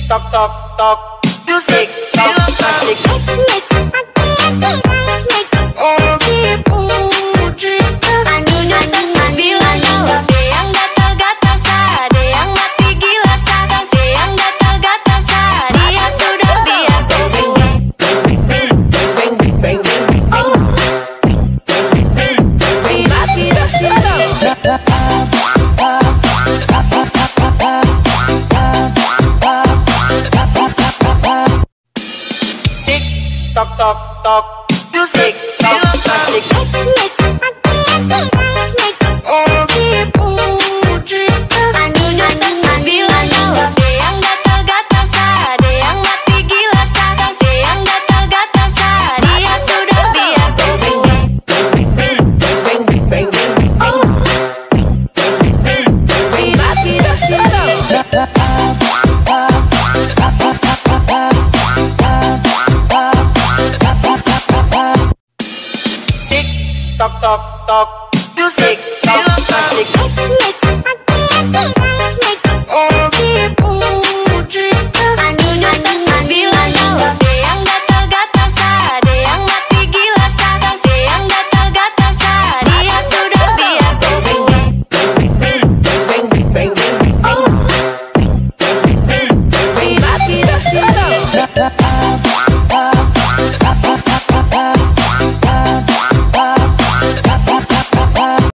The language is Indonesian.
tok tok tok. Tik tok tik. Oh dipuji. Anunya tersambilan kalau yang gatal-gatal sade yang mati gila sadar yang gatal-gatal sade dia sudah biar tok tok tok. Tik tok tik. Oh dipuji. anunya tersambilan kalau yang gatal-gatal sade yang mati gila sadar yang gatal-gatal sade dia sudah biar tok tok tok. Tik tok tik. Oh dipuji.